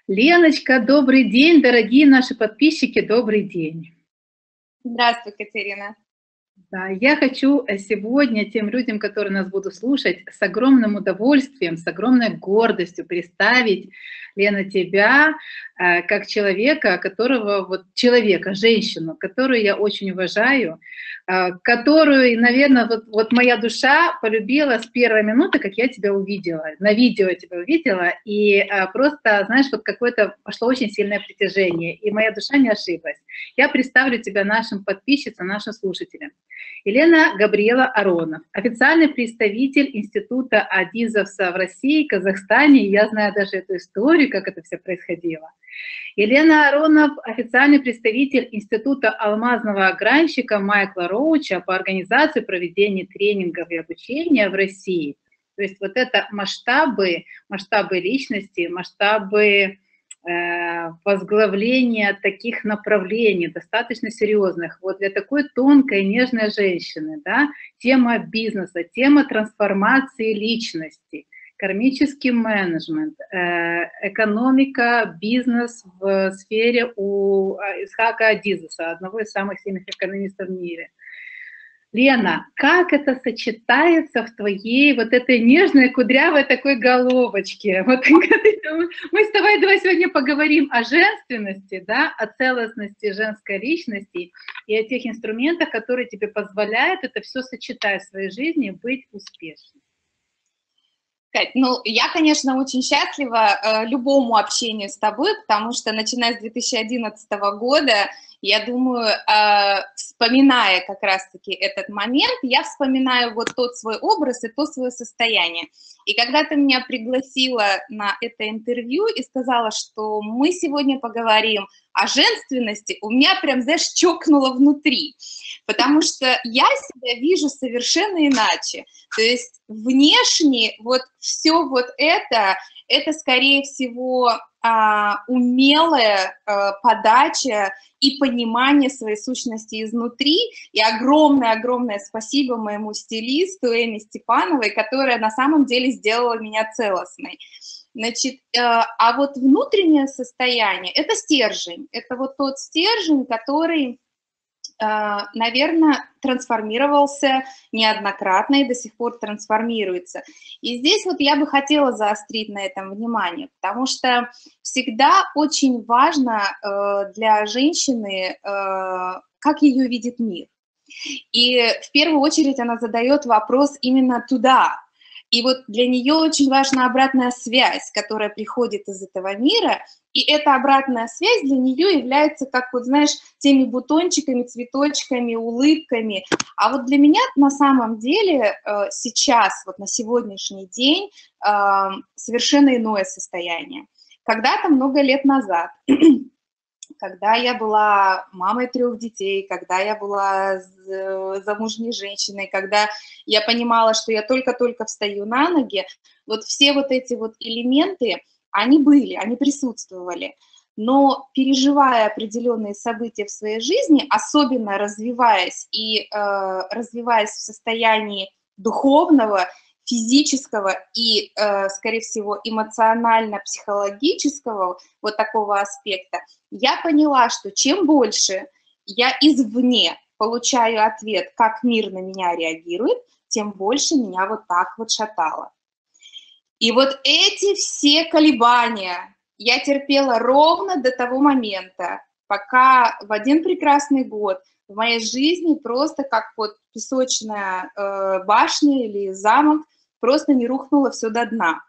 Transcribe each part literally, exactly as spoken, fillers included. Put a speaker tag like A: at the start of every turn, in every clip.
A: Леночка, добрый день, дорогие наши подписчики, добрый день.
B: Здравствуй, Катерина.
A: Да, я хочу сегодня тем людям, которые нас будут слушать, с огромным удовольствием, с огромной гордостью представить, Лена, тебя э, как человека, которого, вот человека, женщину, которую я очень уважаю, э, которую, наверное, вот, вот моя душа полюбила с первой минуты, как я тебя увидела, на видео я тебя увидела, и э, просто, знаешь, вот какое-то пошло очень сильное притяжение, и моя душа не ошиблась. Я представлю тебя нашим подписчицам, нашим слушателям. Елена Габриела Аронов, официальный представитель Института Адизовса в России, Казахстане. Я знаю даже эту историю, как это все происходило. Елена Аронов, официальный представитель Института алмазного огранщика Майкла Роуча по организации проведения тренингов и обучения в России. То есть вот это масштабы, масштабы личности, масштабы возглавления таких направлений, достаточно серьезных, вот для такой тонкой, нежной женщины, да, тема бизнеса, тема трансформации личности, кармический менеджмент, экономика, бизнес в сфере у Исхака Адизеса, одного из самых сильных экономистов в мире. Лена, как это сочетается в твоей вот этой нежной, кудрявой такой головочке? Вот, мы с тобой давай сегодня поговорим о женственности, да, о целостности женской личности и о тех инструментах, которые тебе позволяют это все сочетать в своей жизни и быть успешной.
B: Кать, ну, я, конечно, очень счастлива э, любому общению с тобой, потому что, начиная с две тысячи одиннадцатого года, я думаю, э, вспоминая как раз-таки этот момент, я вспоминаю вот тот свой образ и то свое состояние. И когда ты меня пригласила на это интервью и сказала, что мы сегодня поговорим о женственности, у меня прям, знаешь, чокнуло внутри, потому что я себя вижу совершенно иначе. То есть внешне вот все вот это, это, скорее всего, умелая подача и понимание своей сущности изнутри. И огромное-огромное спасибо моему стилисту Эми Степановой, которая на самом деле сделала меня целостной. Значит, а вот внутреннее состояние – это стержень. Это вот тот стержень, который, наверное, трансформировался неоднократно и до сих пор трансформируется. И здесь вот я бы хотела заострить на этом внимание, потому что всегда очень важно для женщины, как ее видит мир. И в первую очередь она задает вопрос именно туда. И вот для нее очень важна обратная связь, которая приходит из этого мира, и эта обратная связь для нее является, как вот, знаешь, теми бутончиками, цветочками, улыбками. А вот для меня на самом деле сейчас, вот на сегодняшний день, совершенно иное состояние. Когда-то много лет назад, когда я была мамой трех детей, когда я была замужней женщиной, когда я понимала, что я только-только встаю на ноги, вот все вот эти вот элементы, они были, они присутствовали. Но переживая определенные события в своей жизни, особенно развиваясь и э, развиваясь в состоянии духовного, физического и, э, скорее всего, эмоционально-психологического вот такого аспекта, я поняла, что чем больше я извне получаю ответ, как мир на меня реагирует, тем больше меня вот так вот шатало. И вот эти все колебания я терпела ровно до того момента, пока в один прекрасный год в моей жизни просто как вот песочная э, башня или замок просто не рухнуло все до дна.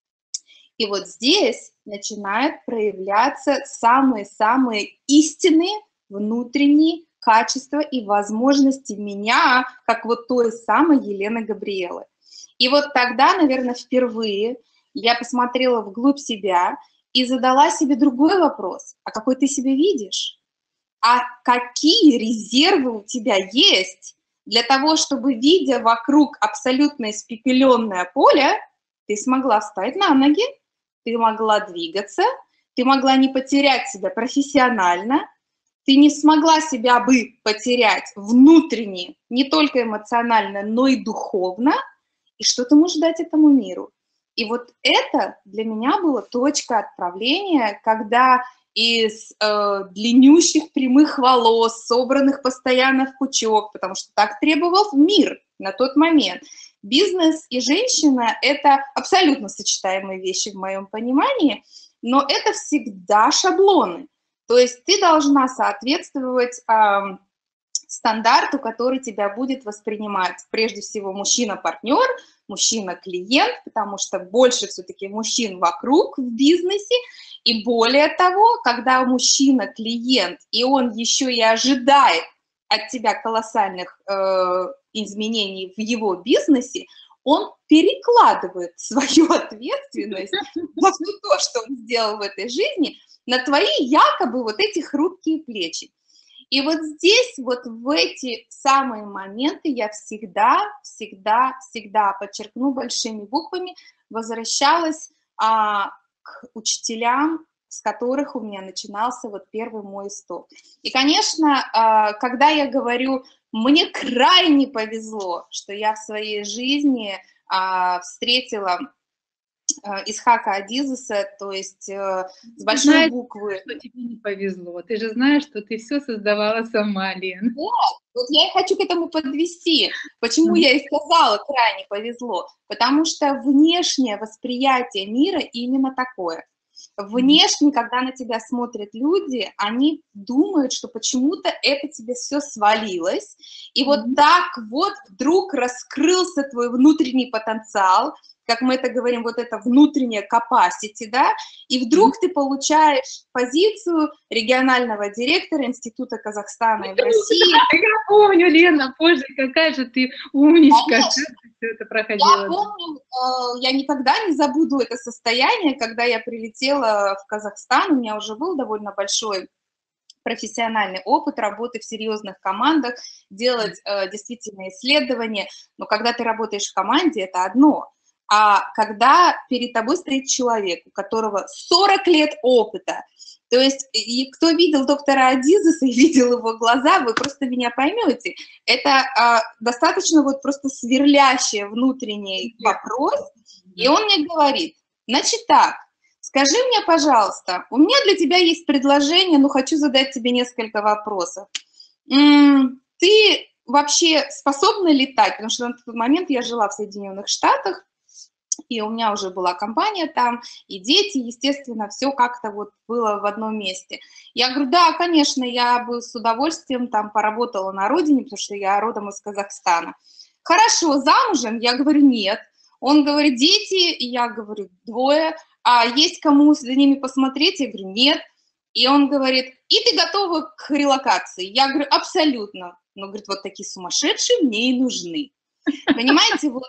B: И вот здесь начинают проявляться самые-самые истинные внутренние качества и возможности меня, как вот той самой Елены Габриелы. И вот тогда, наверное, впервые я посмотрела вглубь себя и задала себе другой вопрос. А какой ты себя видишь? А какие резервы у тебя есть для того, чтобы, видя вокруг абсолютно испепеленное поле, ты смогла встать на ноги, ты могла двигаться, ты могла не потерять себя профессионально, ты не смогла себя бы потерять внутренне, не только эмоционально, но и духовно. И что ты можешь дать этому миру? И вот это для меня была точка отправления, когда из э, длиннющих прямых волос, собранных постоянно в пучок, потому что так требовал мир на тот момент. Бизнес и женщина – это абсолютно сочетаемые вещи в моем понимании, но это всегда шаблоны. То есть ты должна соответствовать э, стандарту, который тебя будет воспринимать прежде всего мужчина-партнер, мужчина-клиент, потому что больше все-таки мужчин вокруг в бизнесе. И более того, когда мужчина-клиент, и он еще и ожидает от тебя колоссальных э, изменений в его бизнесе, он перекладывает свою ответственность за все то, что он сделал в этой жизни, на твои якобы вот эти хрупкие плечи. И вот здесь, вот в эти самые моменты я всегда, всегда, всегда, подчеркну большими буквами, возвращалась а, к учителям, с которых у меня начинался вот первый мой исток. И, конечно, а, когда я говорю, мне крайне повезло, что я в своей жизни а, встретила Исхака Адизеса, то есть э, с большой
A: знаешь,
B: буквы.
A: Что тебе не повезло. Ты же знаешь, что ты все создавала сама, Лен.
B: Вот, вот я и хочу к этому подвести. Почему я и сказала, крайне повезло? Потому что внешнее восприятие мира именно такое. Внешне, когда на тебя смотрят люди, они думают, что почему-то это тебе все свалилось, и вот так вот вдруг раскрылся твой внутренний потенциал, как мы это говорим, вот это внутреннее capacity, да, и вдруг ты получаешь позицию регионального директора Института Казахстана в России.
A: Я помню, Лена, позже, какая же ты умничка, как ты все это проходила.
B: Я помню, я никогда не забуду это состояние, когда я прилетела в Казахстан, у меня уже был довольно большой профессиональный опыт работы в серьезных командах, делать э, действительно исследования, но когда ты работаешь в команде, это одно. А когда перед тобой стоит человек, у которого сорок лет опыта, то есть и кто видел доктора Адизеса и видел его глаза, вы просто меня поймете. Это а, достаточно вот просто сверлящий внутренний вопрос, и он мне говорит, значит так, скажи мне, пожалуйста, у меня для тебя есть предложение, но хочу задать тебе несколько вопросов. М-м, ты вообще способна летать? Потому что на тот момент я жила в Соединенных Штатах, и у меня уже была компания там, и дети, естественно, все как-то вот было в одном месте. Я говорю, да, конечно, я бы с удовольствием там поработала на родине, потому что я родом из Казахстана. Хорошо, замужем? Я говорю, нет. Он говорит, дети? И я говорю, двое. А есть кому за ними посмотреть? Я говорю, нет. И он говорит, и ты готова к релокации? Я говорю, абсолютно. Но, говорит, вот такие сумасшедшие мне и нужны. Понимаете, вот...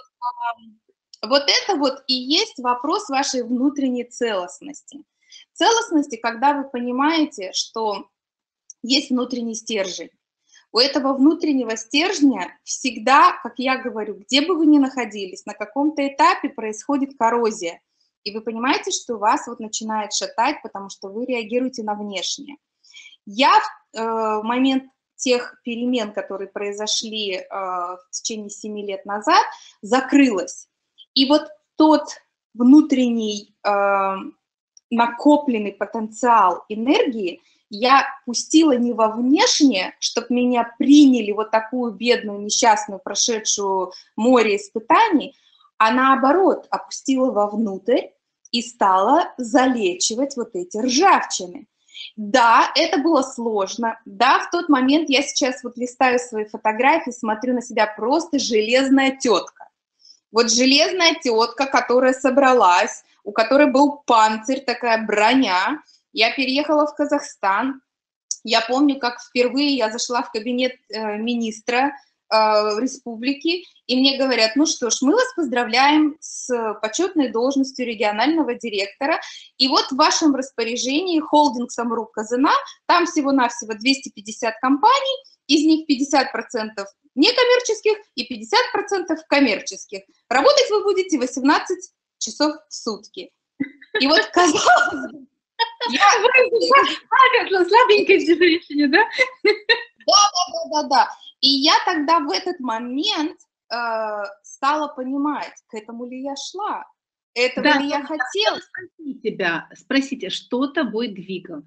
B: Вот это вот и есть вопрос вашей внутренней целостности. Целостности, когда вы понимаете, что есть внутренний стержень. У этого внутреннего стержня всегда, как я говорю, где бы вы ни находились, на каком-то этапе происходит коррозия. И вы понимаете, что вас вот начинает шатать, потому что вы реагируете на внешнее. Я в э, момент тех перемен, которые произошли э, в течение семи лет назад, закрылась. И вот тот внутренний э, накопленный потенциал энергии я пустила не во внешнее, чтобы меня приняли вот такую бедную, несчастную, прошедшую море испытаний, а наоборот опустила вовнутрь и стала залечивать вот эти ржавчины. Да, это было сложно. Да, в тот момент я сейчас вот листаю свои фотографии, смотрю на себя просто железная тетка. Вот железная тетка, которая собралась, у которой был панцирь, такая броня. Я переехала в Казахстан. Я помню, как впервые я зашла в кабинет э, министра э, республики, и мне говорят, ну что ж, мы вас поздравляем с почетной должностью регионального директора, и вот в вашем распоряжении холдинг «Самрук Казына», там всего-навсего двести пятьдесят компаний, из них пятьдесят процентов некоммерческих и пятьдесят процентов коммерческих. Работать вы будете восемнадцать часов в сутки. И вот казалось бы,
A: я... слабенькая женщина, да?
B: Да, да, да, да. И я тогда в этот момент э, стала понимать, к этому ли я шла. Этого
A: Да,
B: ли я хотела?
A: спросите тебя, спросите, что тобой двигало?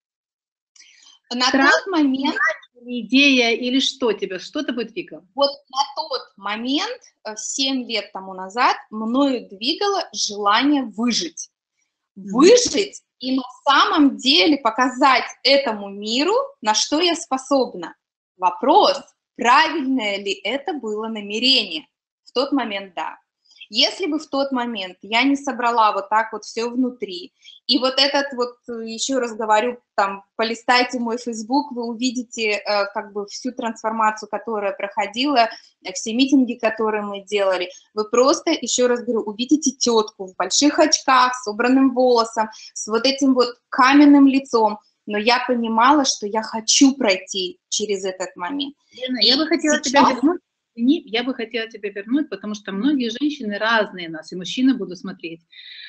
B: На
A: Страх,
B: тот момент,
A: или идея, или что тебя, что тобой двигало?
B: вот на тот момент, э, семь лет тому назад, мною двигало желание выжить.
A: Мгм.
B: Выжить и на самом деле показать этому миру, на что я способна. Вопрос, правильное ли это было намерение? В тот момент да. Если бы в тот момент я не собрала вот так вот все внутри, и вот этот вот, э, еще раз говорю, там, полистайте мой Facebook, вы увидите э, как бы всю трансформацию, которая проходила, э, все митинги, которые мы делали. Вы просто, еще раз говорю, увидите тетку в больших очках, с убранным волосом, с вот этим вот каменным лицом. Но я понимала, что я хочу пройти через этот момент.
A: Лена,
B: И
A: я бы хотела тебя
B: сейчас
A: вернуть, извини, я бы хотела тебя вернуть, потому что многие женщины разные нас, и мужчины буду смотреть.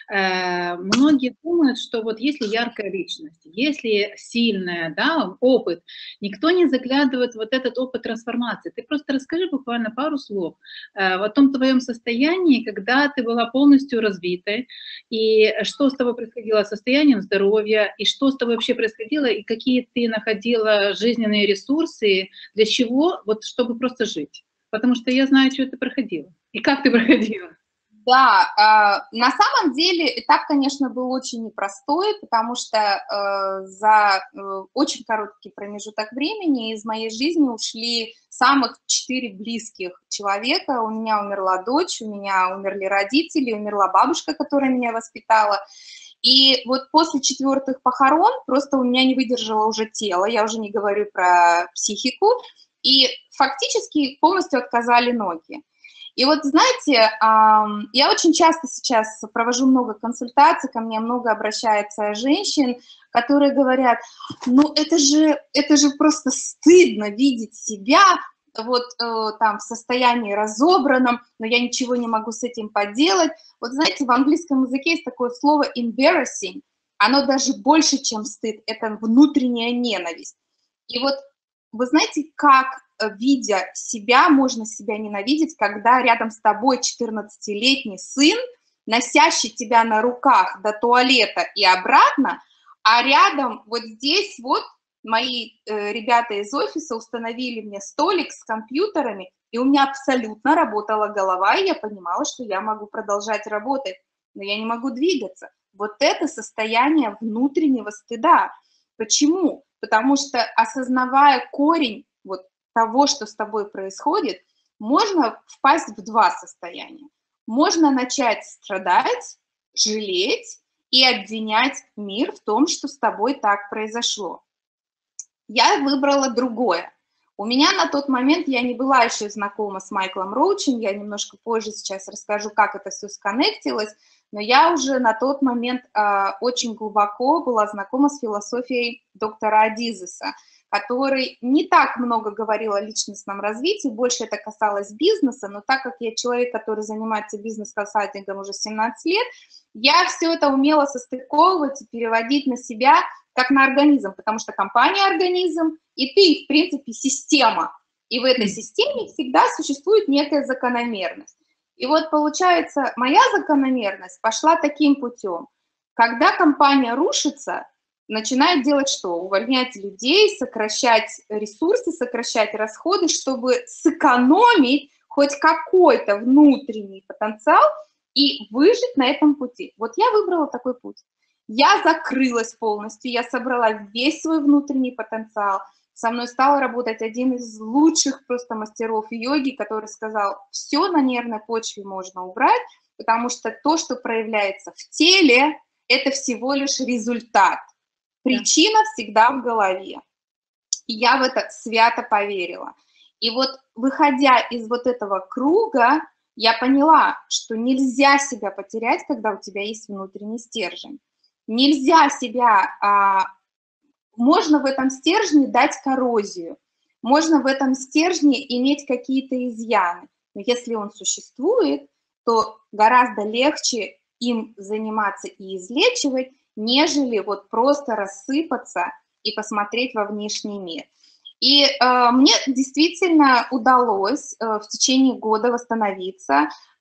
A: Э, Многие думают, что вот если яркая личность, если сильная, да, опыт, никто не заглядывает в вот этот опыт трансформации. Ты просто расскажи буквально пару слов э, о том твоем состоянии, когда ты была полностью развитой, и что с тобой происходило с состоянием здоровья, и что с тобой вообще происходило, и какие ты находила жизненные ресурсы, для чего? Вот чтобы просто жить. Потому что я знаю, что ты проходила. И как ты проходила.
B: да, а, на самом деле этап, конечно, был очень непростой, потому что э, за э, очень короткий промежуток времени из моей жизни ушли самых четыре близких человека. У меня умерла дочь, у меня умерли родители, умерла бабушка, которая меня воспитала. И вот после четвертых похорон просто у меня не выдержало уже тело, я уже не говорю про психику, и фактически полностью отказали ноги. И вот, знаете, я очень часто сейчас провожу много консультаций, ко мне много обращается женщин, которые говорят, ну это же, это же просто стыдно видеть себя вот э, там в состоянии разобранном, но я ничего не могу с этим поделать. Вот знаете, в английском языке есть такое слово embarrassing, оно даже больше, чем стыд, это внутренняя ненависть. И вот вы знаете, как, видя себя, можно себя ненавидеть, когда рядом с тобой четырнадцатилетний сын, носящий тебя на руках до туалета и обратно, а рядом вот здесь вот мои э, ребята из офиса установили мне столик с компьютерами, и у меня абсолютно работала голова, и я понимала, что я могу продолжать работать, но я не могу двигаться. Вот это состояние внутреннего стыда. Почему? Потому что, осознавая корень вот того, что с тобой происходит, можно впасть в два состояния. Можно начать страдать, жалеть и обвинять мир в том, что с тобой так произошло. Я выбрала другое. У меня на тот момент, я не была еще знакома с Майклом Роучем, я немножко позже сейчас расскажу, как это все сконнектилось, но я уже на тот момент э, очень глубоко была знакома с философией доктора Адизеса, который не так много говорил о личностном развитии, больше это касалось бизнеса, но так как я человек, который занимается бизнес-консалтингом уже семнадцать лет, я все это умела состыковывать и переводить на себя, как на организм, потому что компания – организм, и ты, в принципе, система. И в этой системе всегда существует некая закономерность. И вот, получается, моя закономерность пошла таким путем. Когда компания рушится, начинает делать что? Увольнять людей, сокращать ресурсы, сокращать расходы, чтобы сэкономить хоть какой-то внутренний потенциал и выжить на этом пути. Вот я выбрала такой путь. Я закрылась полностью, я собрала весь свой внутренний потенциал. Со мной стал работать один из лучших просто мастеров йоги, который сказал, все на нервной почве можно убрать, потому что то, что проявляется в теле, это всего лишь результат. Причина всегда в голове. И я в это свято поверила. И вот выходя из вот этого круга, я поняла, что нельзя себя потерять, когда у тебя есть внутренний стержень. Нельзя себя, а, можно в этом стержне дать коррозию, можно в этом стержне иметь какие-то изъяны, но если он существует, то гораздо легче им заниматься и излечивать, нежели вот просто рассыпаться и посмотреть во внешний мир. И э, мне действительно удалось э, в течение года восстановиться.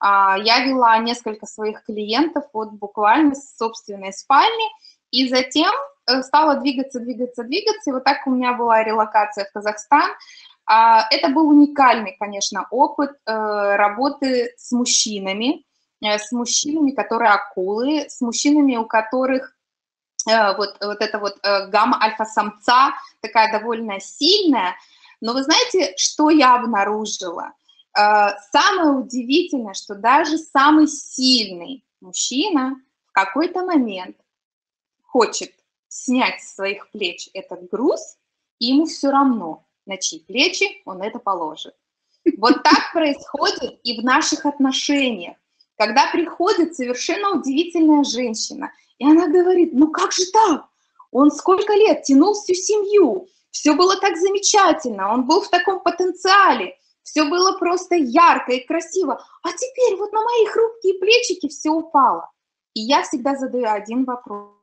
B: А, я вела несколько своих клиентов вот буквально с собственной спальни, и затем стала двигаться, двигаться, двигаться, и вот так у меня была релокация в Казахстан. А, это был уникальный, конечно, опыт э, работы с мужчинами, э, с мужчинами, которые акулы, с мужчинами, у которых э, вот, вот эта вот э, гамма альфа-самца такая довольно сильная. Но вы знаете, что я обнаружила? Э, самое удивительное, что даже самый сильный мужчина в какой-то момент хочет снять с своих плеч этот груз, и ему все равно, на чьи плечи он это положит. Вот так происходит и в наших отношениях, когда приходит совершенно удивительная женщина, и она говорит, ну как же так? Он сколько лет тянул всю семью, все было так замечательно, он был в таком потенциале, все было просто ярко и красиво, а теперь вот на мои хрупкие плечики все упало. И я всегда задаю один вопрос.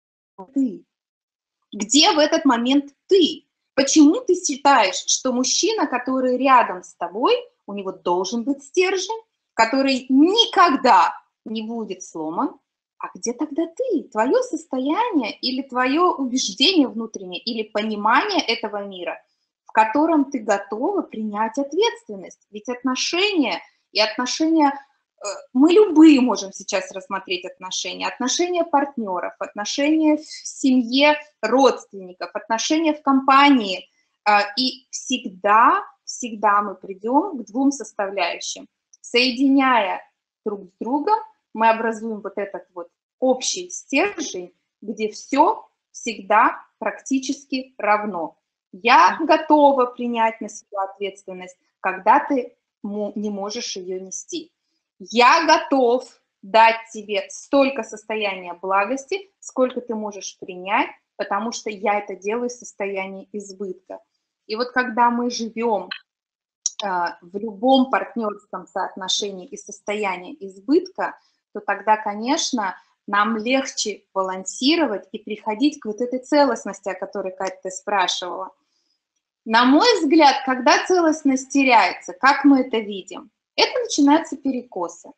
B: Ты? Где в этот момент ты? Почему ты считаешь, что мужчина, который рядом с тобой, у него должен быть стержень, который никогда не будет сломан? А где тогда ты? Твое состояние или твое убеждение внутреннее, или понимание этого мира, в котором ты готова принять ответственность? Ведь отношения и отношения... Мы любые можем сейчас рассмотреть отношения. Отношения партнеров, отношения в семье родственников, отношения в компании. И всегда, всегда мы придем к двум составляющим. Соединяя друг с другом, мы образуем вот этот вот общий стержень, где все всегда практически равно. Я готова принять на себя ответственность, когда ты не можешь ее нести. Я готов дать тебе столько состояния благости, сколько ты можешь принять, потому что я это делаю в состоянии избытка. И вот когда мы живем э, в любом партнерском соотношении и состоянии избытка, то тогда, конечно, нам легче балансировать и приходить к вот этой целостности, о которой, Катя, ты спрашивала. На мой взгляд, когда целостность теряется, как мы это видим? Это начинаются перекосы.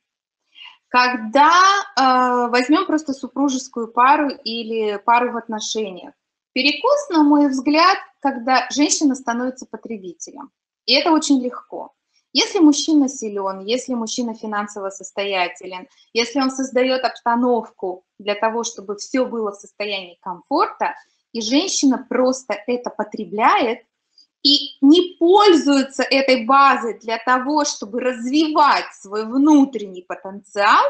B: Когда э, возьмем просто супружескую пару или пару в отношениях. Перекос, на мой взгляд, когда женщина становится потребителем. И это очень легко. Если мужчина силен, если мужчина финансово состоятелен, если он создает обстановку для того, чтобы все было в состоянии комфорта, и женщина просто это потребляет, и не пользуются этой базой для того, чтобы развивать свой внутренний потенциал,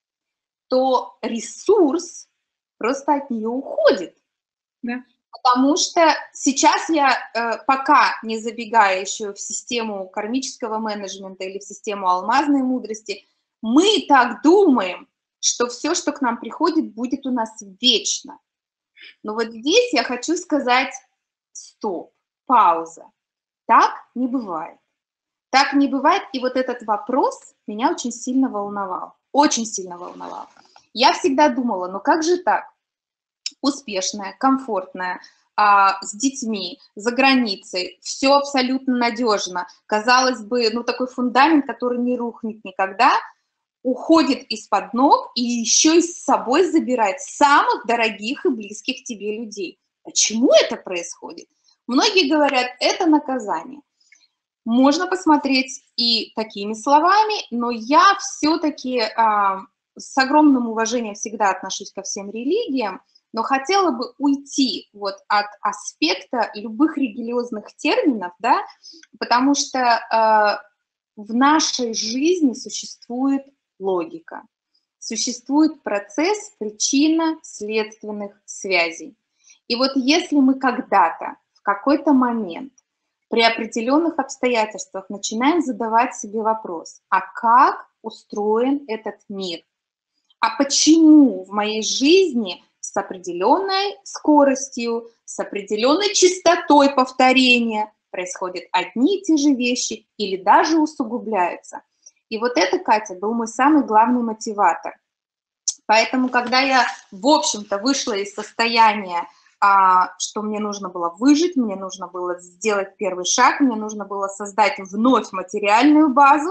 B: то ресурс просто от нее уходит.
A: Да.
B: Потому что сейчас я, пока не забегая еще в систему кармического менеджмента или в систему алмазной мудрости, мы так думаем, что все, что к нам приходит, будет у нас вечно. Но вот здесь я хочу сказать стоп. Пауза. Так не бывает. Так не бывает, и вот этот вопрос меня очень сильно волновал. Очень сильно волновал. Я всегда думала, ну как же так? Успешная, комфортная, а, с детьми, за границей, все абсолютно надежно. Казалось бы, ну такой фундамент, который не рухнет никогда, уходит из-под ног и еще и с собой забирает самых дорогих и близких тебе людей. Почему это происходит? Многие говорят, это наказание. Можно посмотреть и такими словами, но я все-таки а, с огромным уважением всегда отношусь ко всем религиям, но хотела бы уйти вот от аспекта любых религиозных терминов, да, потому что а, в нашей жизни существует логика, существует процесс причинно-следственных связей. И вот если мы когда-то, в какой-то момент, при определенных обстоятельствах начинаем задавать себе вопрос, а как устроен этот мир? А почему в моей жизни с определенной скоростью, с определенной частотой повторения происходят одни и те же вещи или даже усугубляются? И вот это, Катя, был мой самый главный мотиватор. Поэтому, когда я, в общем-то, вышла из состояния, А, что мне нужно было выжить, мне нужно было сделать первый шаг, мне нужно было создать вновь материальную базу,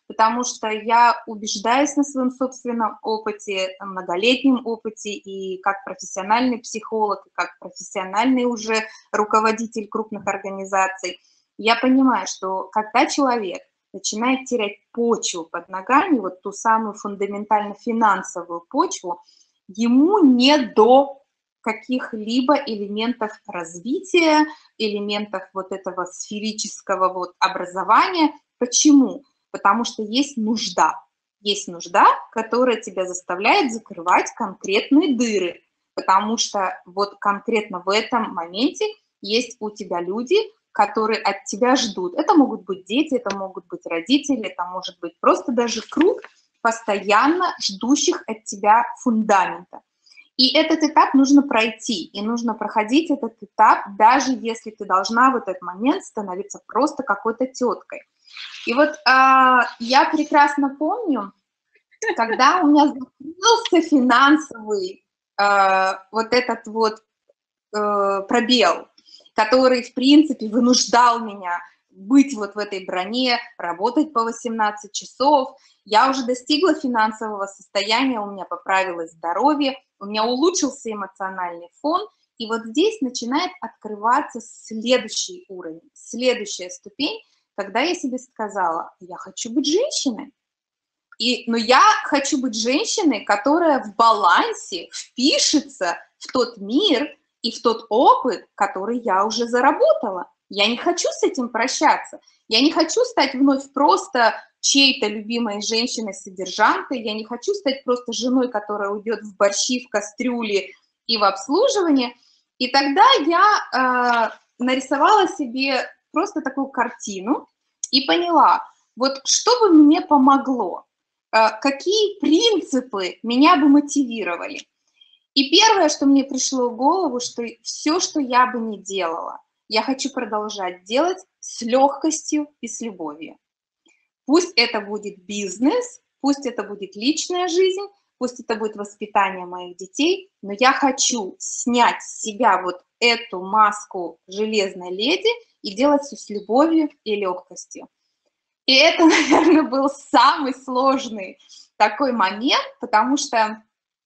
B: потому что я убеждаюсь на своем собственном опыте, многолетнем опыте, и как профессиональный психолог, и как профессиональный уже руководитель крупных организаций, я понимаю, что когда человек начинает терять почву под ногами, вот ту самую фундаментально-финансовую почву, ему не до каких-либо элементов развития, элементов вот этого сферического вот образования. Почему? Потому что есть нужда. Есть нужда, которая тебя заставляет закрывать конкретные дыры, потому что вот конкретно в этом моменте есть у тебя люди, которые от тебя ждут. Это могут быть дети, это могут быть родители, это может быть просто даже круг постоянно ждущих от тебя фундамента. И этот этап нужно пройти, и нужно проходить этот этап, даже если ты должна в этот момент становиться просто какой-то теткой. И вот э, я прекрасно помню, когда у меня закрылся финансовый э, вот этот вот э, пробел, который, в принципе, вынуждал меня быть вот в этой броне, работать по восемнадцать часов. Я уже достигла финансового состояния, у меня поправилось здоровье, у меня улучшился эмоциональный фон, и вот здесь начинает открываться следующий уровень, следующая ступень, когда я себе сказала, я хочу быть женщиной. И, но я хочу быть женщиной, которая в балансе впишется в тот мир и в тот опыт, который я уже заработала. Я не хочу с этим прощаться. Я не хочу стать вновь просто чьей-то любимой женщиной-содержанкой. Я не хочу стать просто женой, которая уйдет в борщи, в кастрюли и в обслуживание. И тогда я э, нарисовала себе просто такую картину и поняла, вот что бы мне помогло, э, какие принципы меня бы мотивировали. И первое, что мне пришло в голову, что все, что я бы не делала, я хочу продолжать делать с легкостью и с любовью. Пусть это будет бизнес, пусть это будет личная жизнь, пусть это будет воспитание моих детей, но я хочу снять с себя вот эту маску железной леди и делать все с любовью и легкостью. И это, наверное, был самый сложный такой момент, потому что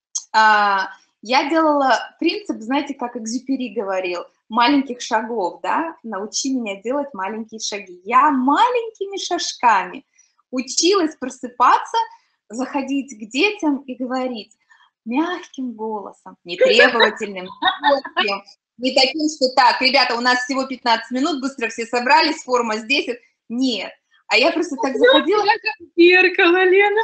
B: а, я делала принцип, знаете, как Экзюпери говорил, маленьких шагов, да, научи меня делать маленькие шаги. Я маленькими шажками училась просыпаться, заходить к детям и говорить мягким голосом, нетребовательным, не таким, что так, ребята, у нас всего пятнадцать минут, быстро все собрались, форма здесь. Нет. А я просто так заходила.
A: Как зеркало, Лена.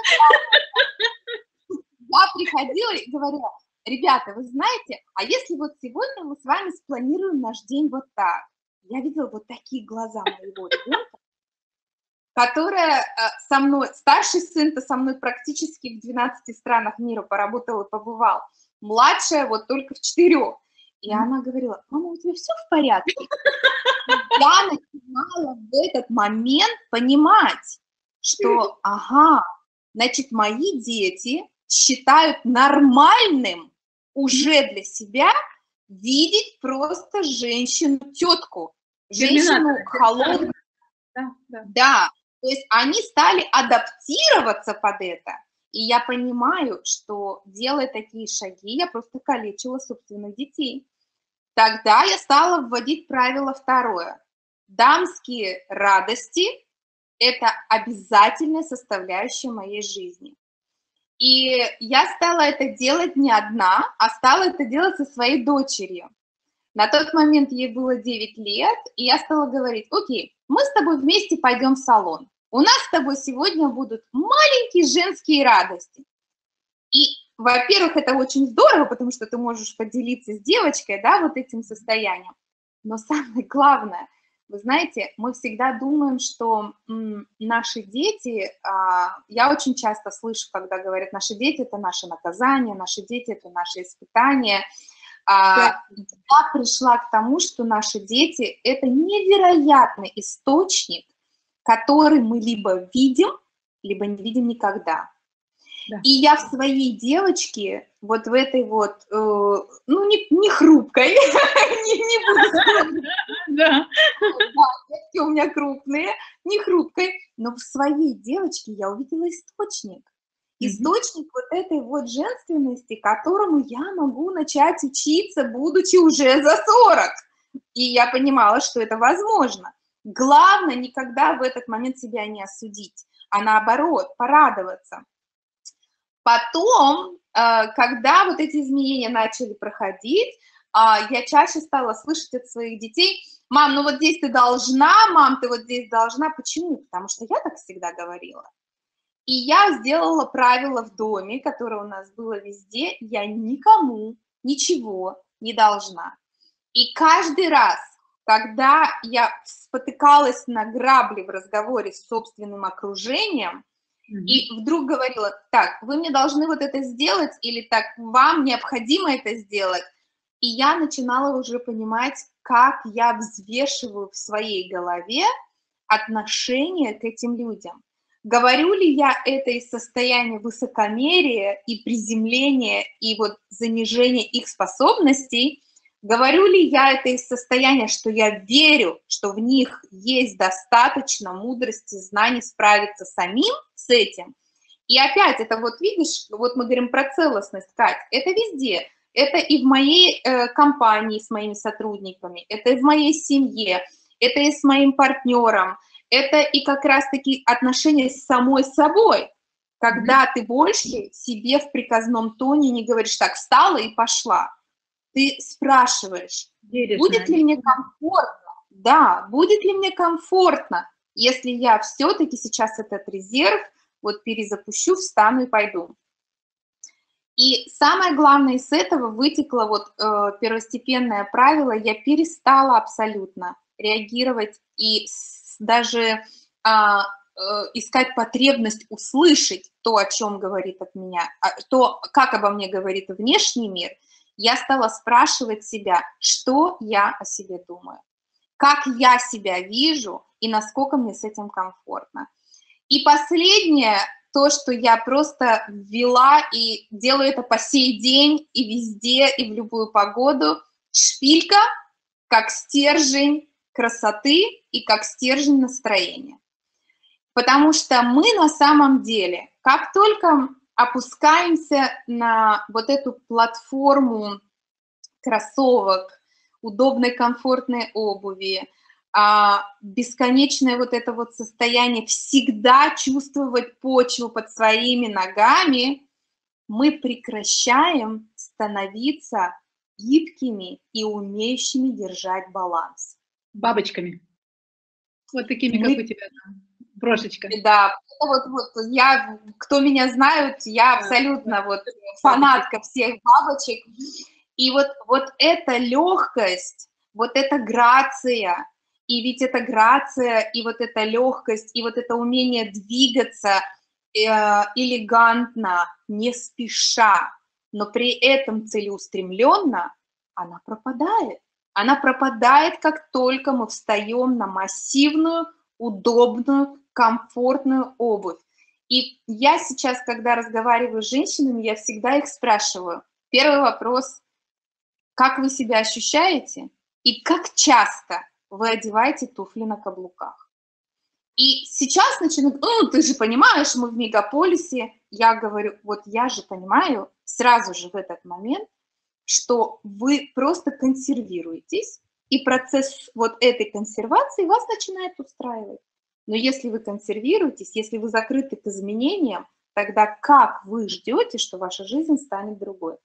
B: Я приходила и говорила, ребята, вы знаете, а если вот сегодня мы с вами спланируем наш день вот так? Я видела вот такие глаза моего ребенка, которая со мной, старший сын-то со мной практически в двенадцати странах мира поработал и побывал, младшая вот только в четырех. И она говорила, мама, у тебя все в порядке? Я начинала в этот момент понимать, что, ага, значит, мои дети считают нормальным уже для себя видеть просто женщину-тетку, женщину холодную.
A: Да, да.
B: Да, то есть они стали адаптироваться под это. И я понимаю, что, делая такие шаги, я просто калечила собственных детей. Тогда я стала вводить правило второе. Дамские радости – это обязательная составляющая моей жизни. И я стала это делать не одна, а стала это делать со своей дочерью. На тот момент ей было девять лет, и я стала говорить, окей, мы с тобой вместе пойдем в салон. У нас с тобой сегодня будут маленькие женские радости. И, во-первых, это очень здорово, потому что ты можешь поделиться с девочкой, да, вот этим состоянием. Но самое главное, вы знаете, мы всегда думаем, что м, наши дети, а, я очень часто слышу, когда говорят, наши дети – это наше наказание, наши дети – это наше испытание. А, я пришла к тому, что наши дети – это невероятный источник, который мы либо видим, либо не видим никогда. Да. И я в своей девочке, вот в этой вот, э, ну, не, не хрупкой, не буду сказать, да, детки у меня крупные, не хрупкой, но в своей девочке я увидела источник. Источник вот этой вот женственности, которому я могу начать учиться, будучи уже за сорок. И я понимала, что это возможно. Главное никогда в этот момент себя не осудить, а наоборот, порадоваться. Потом, когда вот эти изменения начали проходить, я чаще стала слышать от своих детей: мам, ну вот здесь ты должна, мам, ты вот здесь должна. Почему? Потому что я так всегда говорила. И я сделала правило в доме, которое у нас было везде: я никому ничего не должна. И каждый раз, когда я спотыкалась на грабли в разговоре с собственным окружением, mm-hmm. и вдруг говорила: так, вы мне должны вот это сделать, или так, вам необходимо это сделать, и я начинала уже понимать, как я взвешиваю в своей голове отношение к этим людям. Говорю ли я это из состояния высокомерия и приземления, и вот занижения их способностей? Говорю ли я это из состояния, что я верю, что в них есть достаточно мудрости, знаний справиться самим с этим? И опять, это вот видишь, вот мы говорим про целостность, Кать, это везде. Это и в моей э, компании с моими сотрудниками, это и в моей семье, это и с моим партнером. Это и как раз-таки отношения с самой собой, когда mm-hmm. ты больше себе в приказном тоне не говоришь: так, встала и пошла. Ты спрашиваешь: Интересно. Будет ли мне комфортно? Да, будет ли мне комфортно, если я все-таки сейчас этот резерв вот перезапущу, встану и пойду. И самое главное из этого вытекло вот э, первостепенное правило: я перестала абсолютно реагировать и даже а, э, искать потребность услышать то, о чем говорит от меня, то, как обо мне говорит внешний мир. Я стала спрашивать себя, что я о себе думаю, как я себя вижу и насколько мне с этим комфортно. И последнее, то, что я просто ввела и делаю это по сей день и везде, и в любую погоду: шпилька как стержень красоты и как стержень настроения. Потому что мы на самом деле, как только опускаемся на вот эту платформу кроссовок, удобной, комфортной обуви, бесконечное вот это вот состояние всегда чувствовать почву под своими ногами, мы прекращаем становиться гибкими и умеющими держать баланс.
A: Бабочками. Вот такими, мы... как у тебя там. Брошечка.
B: Да, вот, вот я, кто меня знают, я абсолютно вот фанатка всех бабочек. И вот, вот эта легкость, вот эта грация, и ведь эта грация, и вот эта легкость, и вот это умение двигаться э, элегантно, не спеша, но при этом целеустремленно, она пропадает. Она пропадает, как только мы встаем на массивную, удобную, комфортную обувь. И я сейчас, когда разговариваю с женщинами, я всегда их спрашиваю. Первый вопрос: как вы себя ощущаете и как часто вы одеваете туфли на каблуках? И сейчас начинают: ну, ты же понимаешь, мы в мегаполисе. Я говорю: вот я же понимаю сразу же в этот момент, что вы просто консервируетесь, и процесс вот этой консервации вас начинает устраивать. Но если вы консервируетесь, если вы закрыты к изменениям, тогда как вы ждете, что ваша жизнь станет другой?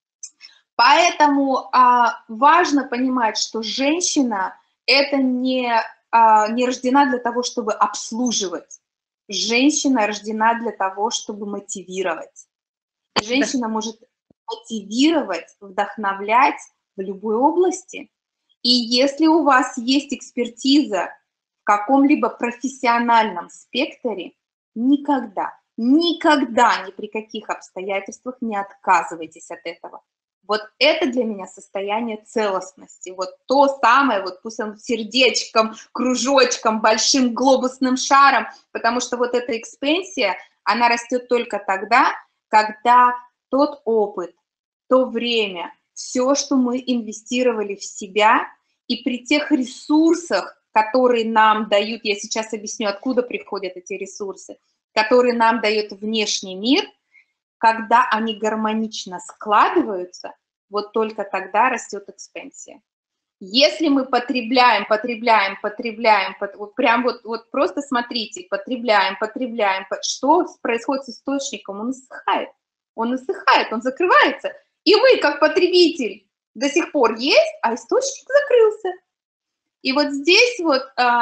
B: Поэтому а, важно понимать, что женщина это не, а, не рождена для того, чтобы обслуживать. Женщина рождена для того, чтобы мотивировать. Женщина может мотивировать, вдохновлять в любой области. И если у вас есть экспертиза в каком-либо профессиональном спектре, никогда, никогда ни при каких обстоятельствах не отказывайтесь от этого. Вот это для меня состояние целостности. Вот то самое, вот пусть он сердечком, кружочком, большим глобусным шаром, потому что вот эта экспансия, она растет только тогда, когда тот опыт, то время, все, что мы инвестировали в себя, и при тех ресурсах, который нам дают, я сейчас объясню, откуда приходят эти ресурсы, который нам дает внешний мир, когда они гармонично складываются, вот только тогда растет экспансия. Если мы потребляем, потребляем, потребляем, вот прям вот, вот просто смотрите, потребляем, потребляем, что происходит с источником? Он иссыхает, он иссыхает, он закрывается. И вы, как потребитель, до сих пор есть, а источник закрылся. И вот здесь вот,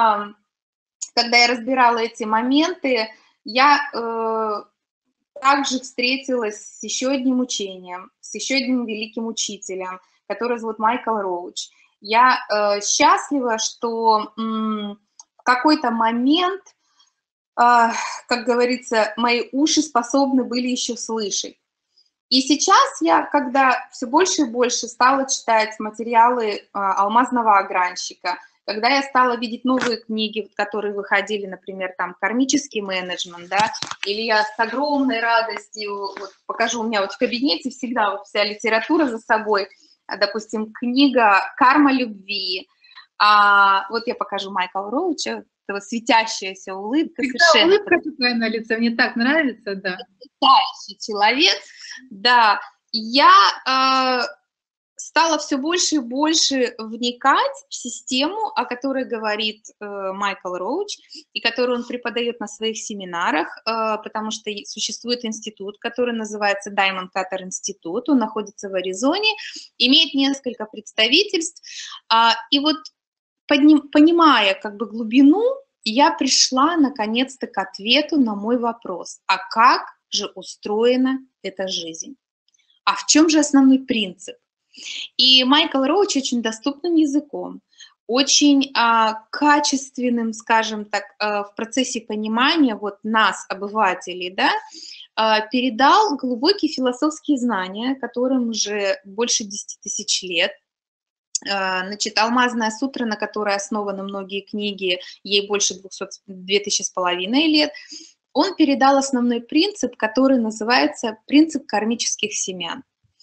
B: когда я разбирала эти моменты, я также встретилась с еще одним учением, с еще одним великим учителем, который зовут Майкл Роуч. Я э, счастлива, что м, в какой-то момент, э, как говорится, мои уши способны были еще слышать. И сейчас я, когда все больше и больше стала читать материалы э, алмазного огранщика, когда я стала видеть новые книги, которые выходили, например, там «Кармический менеджмент», да, или я с огромной радостью, вот, покажу, у меня вот в кабинете всегда вот вся литература за собой, допустим, книга «Карма любви», а, вот я покажу Майкла Роуча, вот светящаяся улыбка.
A: Всегда
B: совершенно
A: улыбка такая на лице, мне так нравится, да.
B: Потрясающий человек, да. Я э, стала все больше и больше вникать в систему, о которой говорит э, Майкл Роуч, и которую он преподает на своих семинарах, э, потому что существует институт, который называется Diamond Cutter Institute, он находится в Аризоне, имеет несколько представительств, э, и вот подним, понимая как бы глубину, я пришла наконец-то к ответу на мой вопрос, а как же устроена эта жизнь? А в чем же основной принцип? И Майкл Роуч очень доступным языком, очень а, качественным, скажем так, а, в процессе понимания вот нас, обывателей, да, а, передал глубокие философские знания, которым уже больше десяти тысяч лет. А, значит, алмазная сутра, на которой основаны многие книги, ей больше двухсот, две тысячи с половиной лет, он передал основной принцип, который называется принцип кармических семян.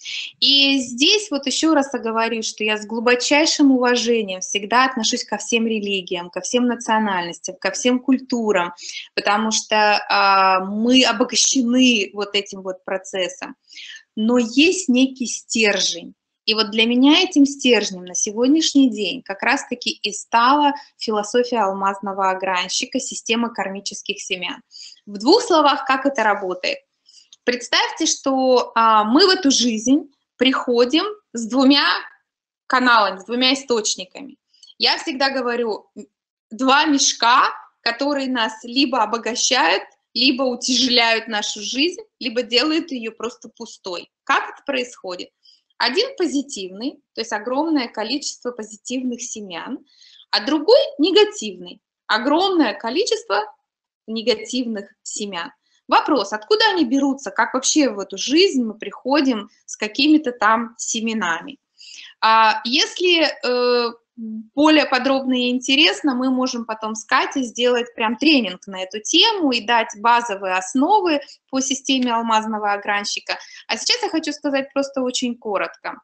B: И здесь вот еще раз оговорю, что я с глубочайшим уважением всегда отношусь ко всем религиям, ко всем национальностям, ко всем культурам, потому что э, мы обогащены вот этим вот процессом. Но есть некий стержень. И вот для меня этим стержнем на сегодняшний день как раз-таки и стала философия алмазного огранщика, система кармических семян. В двух словах, как это работает. Представьте, что а, мы в эту жизнь приходим с двумя каналами, с двумя источниками. Я всегда говорю, два мешка, которые нас либо обогащают, либо утяжеляют нашу жизнь, либо делают ее просто пустой. Как это происходит? Один позитивный, то есть огромное количество позитивных семян, а другой негативный, огромное количество негативных семян. Вопрос, откуда они берутся, как вообще в эту жизнь мы приходим с какими-то там семенами. А если э, более подробно и интересно, мы можем потом с Катей сделать прям тренинг на эту тему и дать базовые основы по системе алмазного огранщика. А сейчас я хочу сказать просто очень коротко.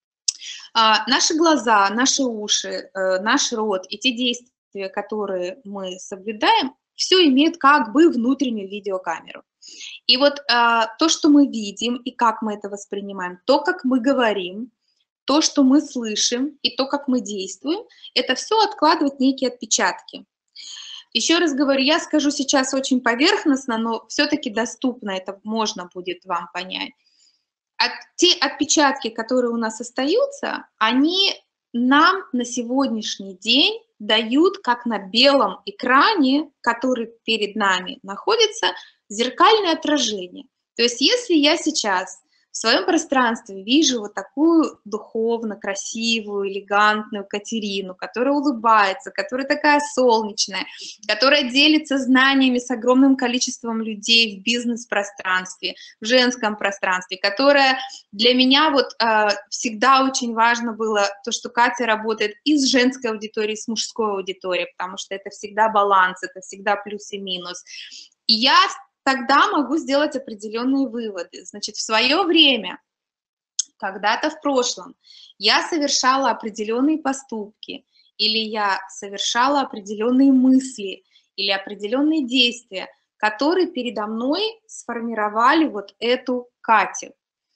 B: А, наши глаза, наши уши, э, наш рот и те действия, которые мы соблюдаем, все имеет как бы внутреннюю видеокамеру. И вот а, то, что мы видим и как мы это воспринимаем, то, как мы говорим, то, что мы слышим и то, как мы действуем, это все откладывает некие отпечатки. Еще раз говорю, я скажу сейчас очень поверхностно, но все-таки доступно это можно будет вам понять. От, те отпечатки, которые у нас остаются, они нам на сегодняшний день дают, как на белом экране, который перед нами находится, зеркальное отражение. То есть если я сейчас в своем пространстве вижу вот такую духовно красивую, элегантную Катерину, которая улыбается, которая такая солнечная, которая делится знаниями с огромным количеством людей в бизнес-пространстве, в женском пространстве, которая для меня вот э, всегда очень важно было то, что Катя работает и с женской аудиторией, и с мужской аудиторией, потому что это всегда баланс, это всегда плюс и минус. И я тогда могу сделать определенные выводы. Значит, в свое время, когда-то в прошлом, я совершала определенные поступки, или я совершала определенные мысли или определенные действия, которые передо мной сформировали вот эту Катю.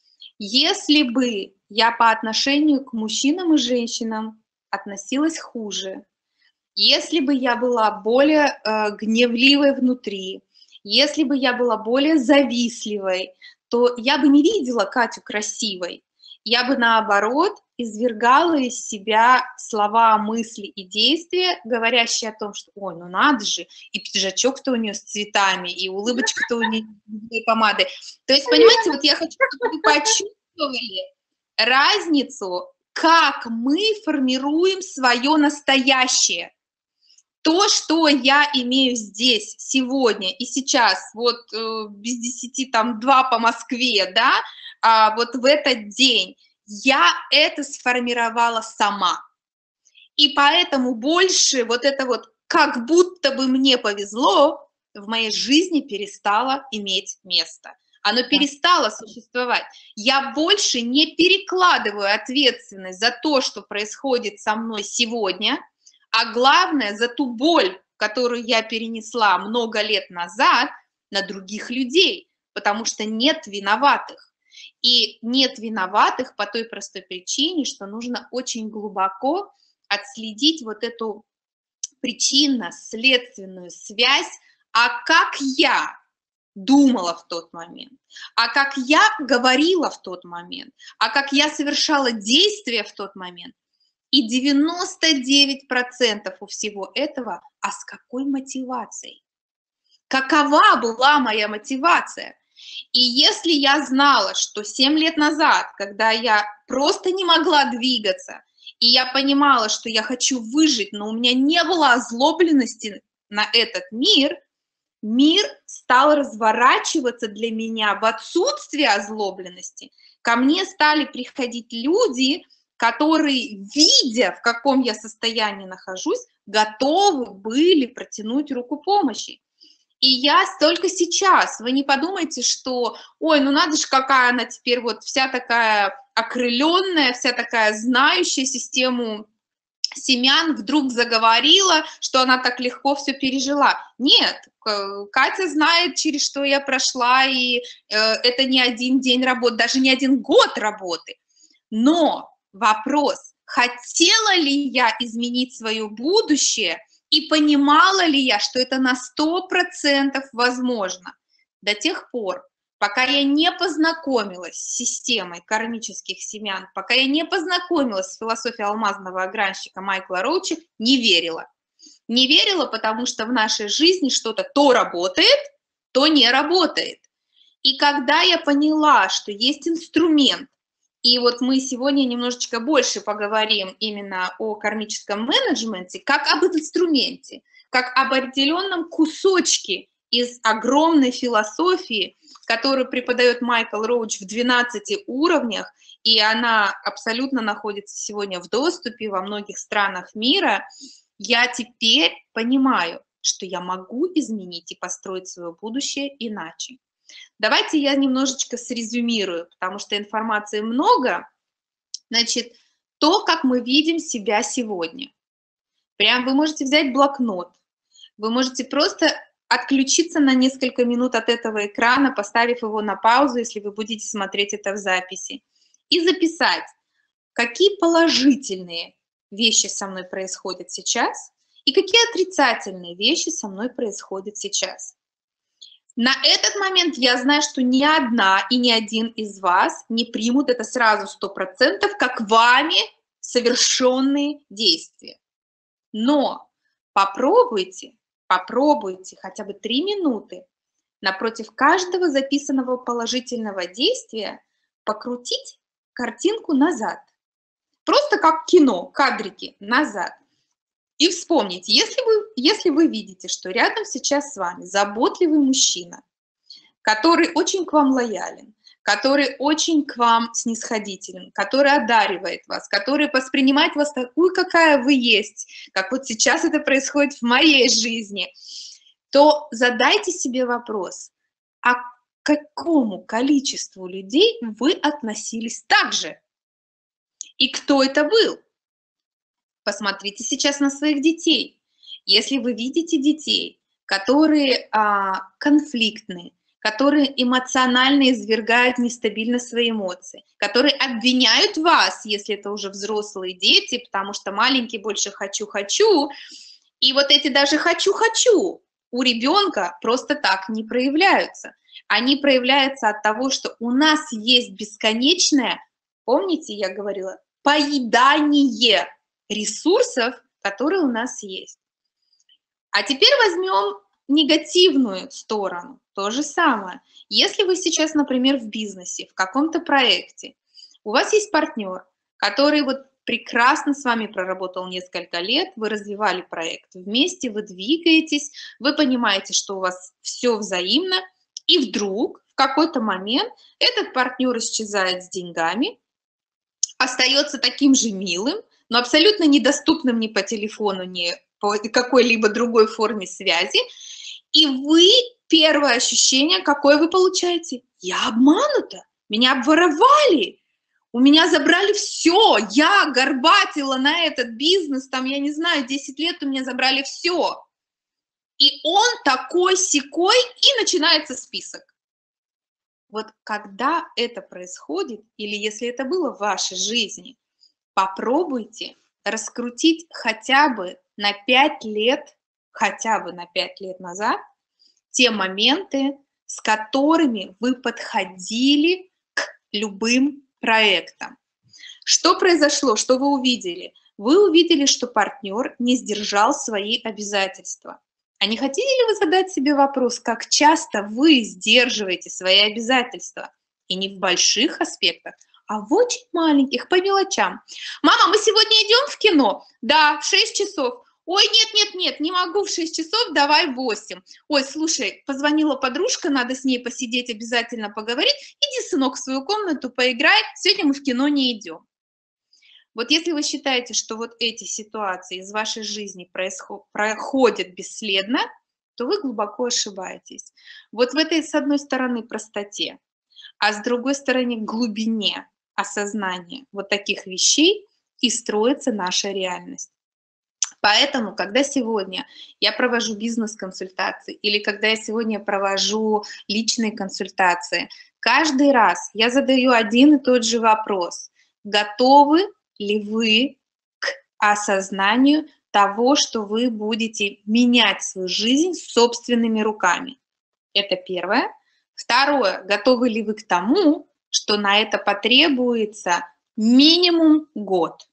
B: Если бы я по отношению к мужчинам и женщинам относилась хуже, если бы я была более э, гневливой внутри, если бы я была более завистливой, то я бы не видела Катю красивой. Я бы, наоборот, извергала из себя слова, мысли и действия, говорящие о том, что ой, ну надо же, и пиджачок-то у нее с цветами, и улыбочка-то у нее с помадой. То есть, понимаете, вот я хочу, чтобы вы почувствовали разницу, как мы формируем свое настоящее. То, что я имею здесь, сегодня и сейчас, вот э, без десяти, там, два по Москве, да, а, вот в этот день, я это сформировала сама. И поэтому больше вот это вот как будто бы мне повезло в моей жизни перестало иметь место. Оно перестало существовать. Я больше не перекладываю ответственность за то, что происходит со мной сегодня, а главное, за ту боль, которую я перенесла много лет назад, на других людей, потому что нет виноватых. И нет виноватых по той простой причине, что нужно очень глубоко отследить вот эту причинно-следственную связь, а как я думала в тот момент, а как я говорила в тот момент, а как я совершала действия в тот момент. И девяносто девять процентов у всего этого, а с какой мотивацией? Какова была моя мотивация? И если я знала, что семь лет назад, когда я просто не могла двигаться, и я понимала, что я хочу выжить, но у меня не было озлобленности на этот мир, мир стал разворачиваться для меня в отсутствие озлобленности. Ко мне стали приходить люди, которые, видя, в каком я состоянии нахожусь, готовы были протянуть руку помощи. И я только сейчас, вы не подумайте, что, ой, ну надо же, какая она теперь вот вся такая окрыленная, вся такая знающая систему семян, вдруг заговорила, что она так легко все пережила. Нет, Катя знает, через что я прошла, и э, это не один день работы, даже не один год работы. Но вопрос, хотела ли я изменить свое будущее, и понимала ли я, что это на сто процентов возможно до тех пор, пока я не познакомилась с системой кармических семян, пока я не познакомилась с философией алмазного огранщика Майкла Роуча, не верила. Не верила, потому что в нашей жизни что-то то работает, то не работает. И когда я поняла, что есть инструмент, и вот мы сегодня немножечко больше поговорим именно о кармическом менеджменте, как об инструменте, как об определенном кусочке из огромной философии, которую преподает Майкл Роуч в двенадцати уровнях, и она абсолютно находится сегодня в доступе во многих странах мира, я теперь понимаю, что я могу изменить и построить свое будущее иначе. Давайте я немножечко срезюмирую, потому что информации много. Значит, то, как мы видим себя сегодня. Прям вы можете взять блокнот, вы можете просто отключиться на несколько минут от этого экрана, поставив его на паузу, если вы будете смотреть это в записи, и записать, какие положительные вещи со мной происходят сейчас и какие отрицательные вещи со мной происходят сейчас. На этот момент я знаю, что ни одна и ни один из вас не примут это сразу сто процентов, как вами совершенные действия. Но попробуйте, попробуйте хотя бы три минуты напротив каждого записанного положительного действия покрутить картинку назад. Просто как кино, кадрики назад. И вспомните, если вы, если вы видите, что рядом сейчас с вами заботливый мужчина, который очень к вам лоялен, который очень к вам снисходителен, который одаривает вас, который воспринимает вас такую, какая вы есть, как вот сейчас это происходит в моей жизни, то задайте себе вопрос, а к какому количеству людей вы относились так же? И кто это был? Посмотрите сейчас на своих детей. Если вы видите детей, которые а, конфликтные, которые эмоционально извергают нестабильно свои эмоции, которые обвиняют вас, если это уже взрослые дети, потому что маленький больше хочу-хочу, и вот эти даже хочу-хочу у ребенка просто так не проявляются. Они проявляются от того, что у нас есть бесконечное, помните, я говорила, поедание ресурсов, которые у нас есть. А теперь возьмем негативную сторону. То же самое. Если вы сейчас, например, в бизнесе, в каком-то проекте, у вас есть партнер, который вот прекрасно с вами проработал несколько лет, вы развивали проект вместе, вы двигаетесь, вы понимаете, что у вас все взаимно, и вдруг в какой-то момент этот партнер исчезает с деньгами, остается таким же милым, но абсолютно недоступным ни по телефону, ни по какой-либо другой форме связи, и вы, первое ощущение, какое вы получаете? Я обманута, меня обворовали, у меня забрали все, я горбатила на этот бизнес, там, я не знаю, десять лет у меня забрали все. И он такой-сякой, и начинается список. Вот когда это происходит, или если это было в вашей жизни, попробуйте раскрутить хотя бы на пять лет, хотя бы на пять лет назад те моменты, с которыми вы подходили к любым проектам. Что произошло, что вы увидели? Вы увидели, что партнер не сдержал свои обязательства. А не хотели ли вы задать себе вопрос, как часто вы сдерживаете свои обязательства? И не в больших аспектах, а в очень маленьких, по мелочам. Мама, мы сегодня идем в кино? Да, в шесть часов. Ой, нет, нет, нет, не могу в шесть часов, давай в восемь. Ой, слушай, позвонила подружка, надо с ней посидеть, обязательно поговорить. Иди, сынок, в свою комнату, поиграй, сегодня мы в кино не идем. Вот если вы считаете, что вот эти ситуации из вашей жизни проходят бесследно, то вы глубоко ошибаетесь. Вот в этой, с одной стороны, простоте, а с другой стороны, глубине осознания вот таких вещей и строится наша реальность. Поэтому, когда сегодня я провожу бизнес-консультации или когда я сегодня провожу личные консультации, каждый раз я задаю один и тот же вопрос. Готовы ли вы к осознанию того, что вы будете менять свою жизнь собственными руками? Это первое. Второе. Готовы ли вы к тому, что на это потребуется минимум год?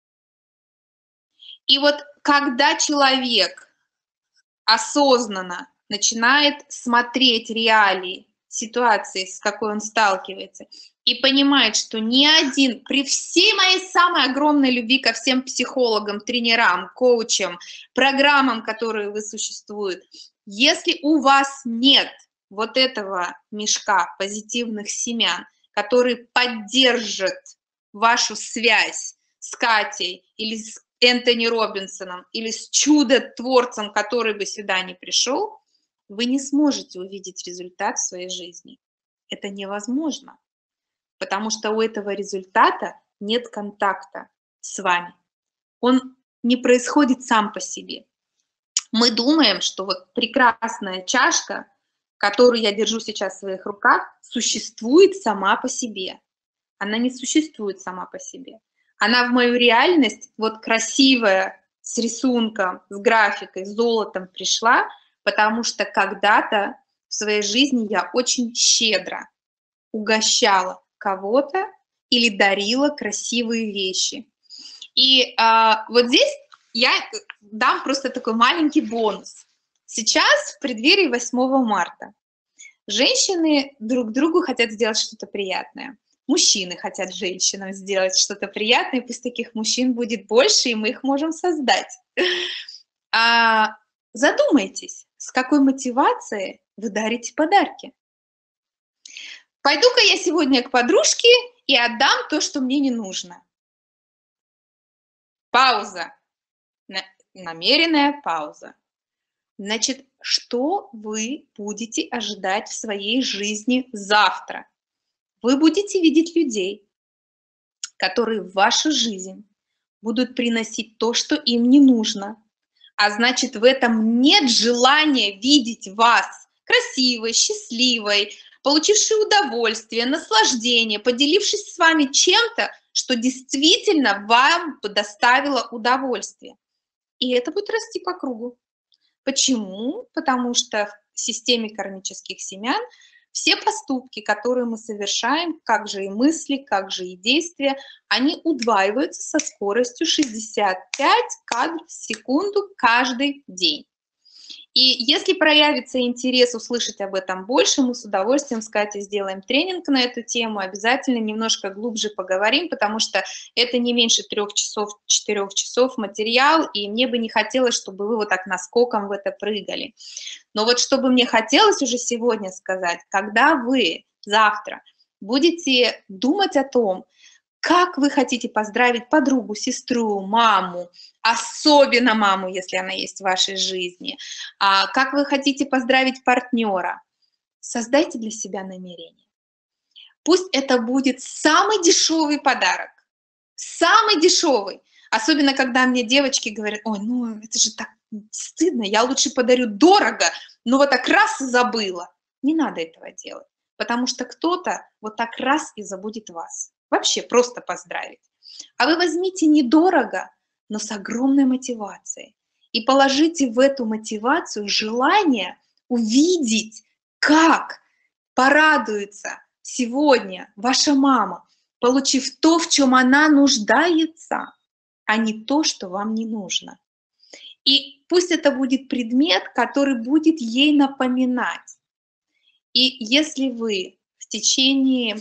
B: И вот когда человек осознанно начинает смотреть реалии ситуации, с какой он сталкивается, и понимает, что ни один, при всей моей самой огромной любви ко всем психологам, тренерам, коучам, программам, которые вы существуют, если у вас нет вот этого мешка позитивных семян, который поддержит вашу связь с Катей или с Энтони Робинсоном или с чудотворцем, который бы сюда не пришел, вы не сможете увидеть результат в своей жизни. Это невозможно, потому что у этого результата нет контакта с вами. Он не происходит сам по себе. Мы думаем, что вот прекрасная чашка, которую я держу сейчас в своих руках, существует сама по себе. Она не существует сама по себе. Она в мою реальность, вот красивая, с рисунком, с графикой, с золотом пришла, потому что когда-то в своей жизни я очень щедро угощала кого-то или дарила красивые вещи. И а, вот здесь я дам просто такой маленький бонус. Сейчас в преддверии восьмого марта женщины друг другу хотят сделать что-то приятное. Мужчины хотят женщинам сделать что-то приятное, пусть таких мужчин будет больше, и мы их можем создать. А, задумайтесь, с какой мотивацией вы дарите подарки. Пойду-ка я сегодня к подружке и отдам то, что мне не нужно. Пауза. Намеренная пауза. Значит, что вы будете ожидать в своей жизни завтра? Вы будете видеть людей, которые в вашу жизнь будут приносить то, что им не нужно. А значит, в этом нет желания видеть вас красивой, счастливой, получившей удовольствие, наслаждение, поделившись с вами чем-то, что действительно вам доставило удовольствие. И это будет расти по кругу. Почему? Потому что в системе кармических семян все поступки, которые мы совершаем, как же и мысли, как же и действия, они удваиваются со скоростью шестьдесят пять кадров в секунду каждый день. И если проявится интерес услышать об этом больше, мы с удовольствием с Катей сделаем тренинг на эту тему, обязательно немножко глубже поговорим, потому что это не меньше трех часов, четырех часов материал, и мне бы не хотелось, чтобы вы вот так наскоком в это прыгали. Но вот что бы мне хотелось уже сегодня сказать, когда вы завтра будете думать о том, как вы хотите поздравить подругу, сестру, маму, особенно маму, если она есть в вашей жизни, а как вы хотите поздравить партнера, создайте для себя намерение. Пусть это будет самый дешевый подарок, самый дешевый. Особенно, когда мне девочки говорят: ой, ну это же так стыдно, я лучше подарю дорого, но вот так раз и забыла. Не надо этого делать, потому что кто-то вот так раз и забудет вас. Вообще просто поздравить. А вы возьмите недорого, но с огромной мотивацией. И положите в эту мотивацию желание увидеть, как порадуется сегодня ваша мама, получив то, в чем она нуждается, а не то, что вам не нужно. И пусть это будет предмет, который будет ей напоминать. И если вы в течение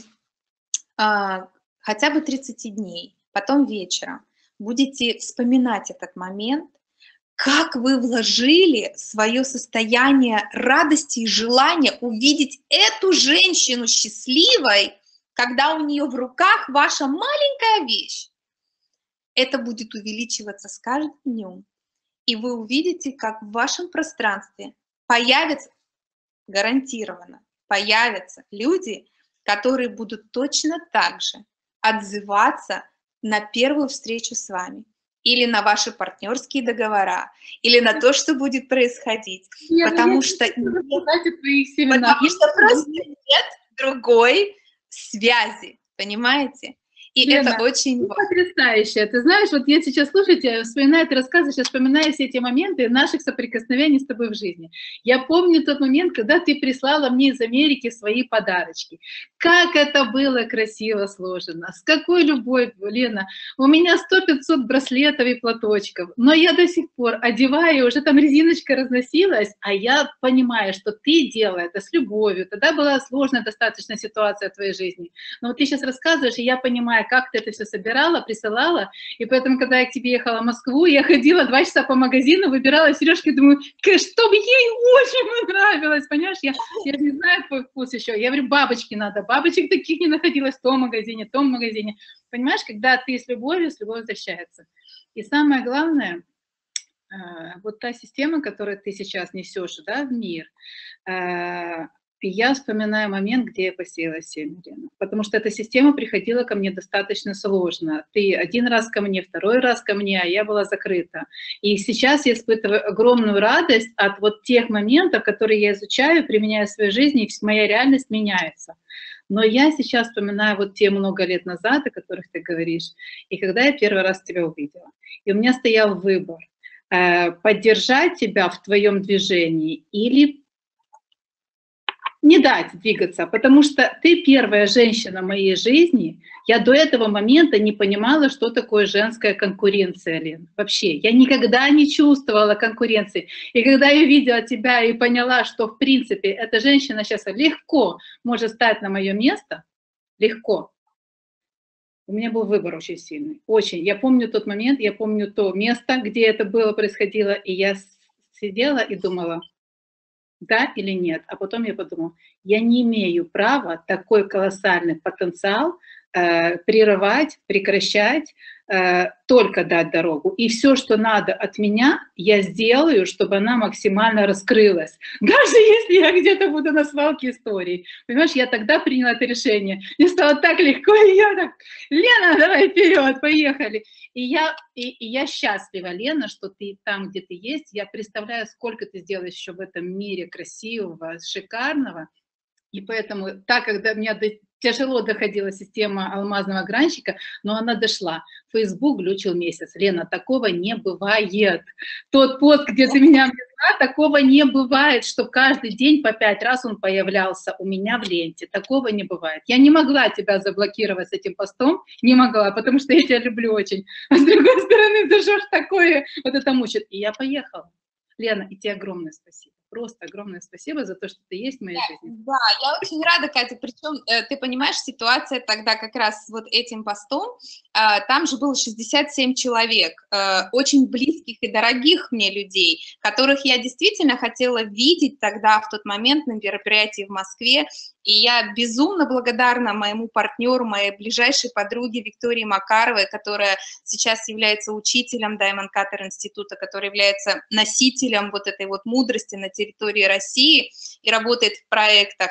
B: а, хотя бы тридцати дней, потом вечером, будете вспоминать этот момент, как вы вложили свое состояние радости и желания увидеть эту женщину счастливой, когда у нее в руках ваша маленькая вещь. Это будет увеличиваться с каждым днем. И вы увидите, как в вашем пространстве появятся, гарантированно, появятся люди, которые будут точно так же отзываться на первую встречу с вами, или на ваши партнерские договора, или на то, что будет происходить. Нет, потому что, нет, потому что просто нет другой связи, понимаете? И
A: Лена,
B: это очень важно.
A: Потрясающе. Ты знаешь, вот я сейчас слушаю тебя, вспоминаю, ты рассказываешь, я вспоминаю все эти моменты наших соприкосновений с тобой в жизни. Я помню тот момент, когда ты прислала мне из Америки свои подарочки. Как это было красиво сложено, с какой любовью, Лена. У меня сто пятьсот браслетов и платочков, но я до сих пор одеваю, уже там резиночка разносилась, а я понимаю, что ты делала это с любовью. Тогда была сложная достаточно ситуация в твоей жизни. Но вот ты сейчас рассказываешь, и я понимаю, как ты это все собирала, присылала, и поэтому, когда я к тебе ехала в Москву, я ходила два часа по магазину, выбирала сережки, думаю, чтобы ей очень понравилось, понимаешь, я, я не знаю твой вкус еще, я говорю, бабочки надо, бабочек таких не находилось в том магазине, в том магазине, понимаешь, когда ты с любовью, с любовью возвращается. И самое главное, вот та система, которую ты сейчас несешь, да, в мир, и я вспоминаю момент, где я посеяла семя, Лена, потому что эта система приходила ко мне достаточно сложно. Ты один раз ко мне, второй раз ко мне, а я была закрыта. И сейчас я испытываю огромную радость от вот тех моментов, которые я изучаю, применяю в своей жизни, и моя реальность меняется. Но я сейчас вспоминаю вот те много лет назад, о которых ты говоришь, и когда я первый раз тебя увидела. И у меня стоял выбор, поддержать тебя в твоем движении или не дать двигаться, потому что ты первая женщина в моей жизни. Я до этого момента не понимала, что такое женская конкуренция, Лен. Вообще, я никогда не чувствовала конкуренции. И когда я видела тебя и поняла, что, в принципе, эта женщина сейчас легко может стать на мое место, легко, у меня был выбор очень сильный, очень. Я помню тот момент, я помню то место, где это было, происходило, и я сидела и думала, да или нет. А потом я подумала, я не имею права такой колоссальный потенциал э, прерывать, прекращать, э, только дать дорогу. И все, что надо от меня, я сделаю, чтобы она максимально раскрылась. Даже если я где-то буду на свалке историй. Понимаешь, я тогда приняла это решение. Мне стало так легко, и я так: Лена, давай вперед, поехали. И я, и, и я счастлива, Лена, что ты там, где ты есть. Я представляю, сколько ты сделаешь еще в этом мире красивого, шикарного. И поэтому, так, когда мне до, тяжело доходила система алмазного гранщика, но она дошла. Facebook глючил месяц. Лена, такого не бывает. Тот пост, где ты меня взяла, такого не бывает, что каждый день по пять раз он появлялся у меня в ленте. Такого не бывает. Я не могла тебя заблокировать с этим постом, не могла, потому что я тебя люблю очень. А с другой стороны, да что ж такое, вот это мучит. И я поехала. Лена, и тебе огромное спасибо. Просто огромное спасибо за то, что ты есть в моей
B: Да,
A: жизни.
B: да, я очень рада, Катя, причем, э, ты понимаешь, ситуация тогда как раз вот этим постом, э, там же было шестьдесят семь человек, э, очень близких и дорогих мне людей, которых я действительно хотела видеть тогда, в тот момент, на мероприятии в Москве, и я безумно благодарна моему партнеру, моей ближайшей подруге Виктории Макаровой, которая сейчас является учителем Diamond Cutter института, которая является носителем вот этой вот мудрости на территории России и работает в проектах.